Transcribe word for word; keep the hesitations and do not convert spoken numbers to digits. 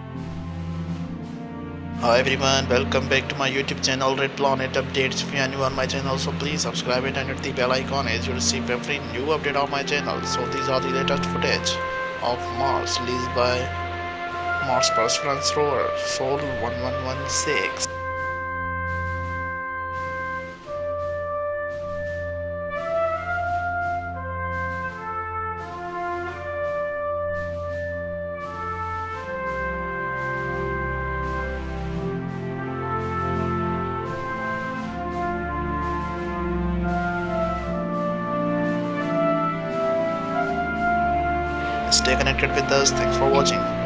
Hi everyone, welcome back to my YouTube channel Red Planet Updates. If you are new on my channel, so please subscribe it and hit the bell icon as you receive every new update on my channel. So these are the latest footage of Mars released by Mars Perseverance Rover Sol one one one six. Stay connected with us. Thanks for watching.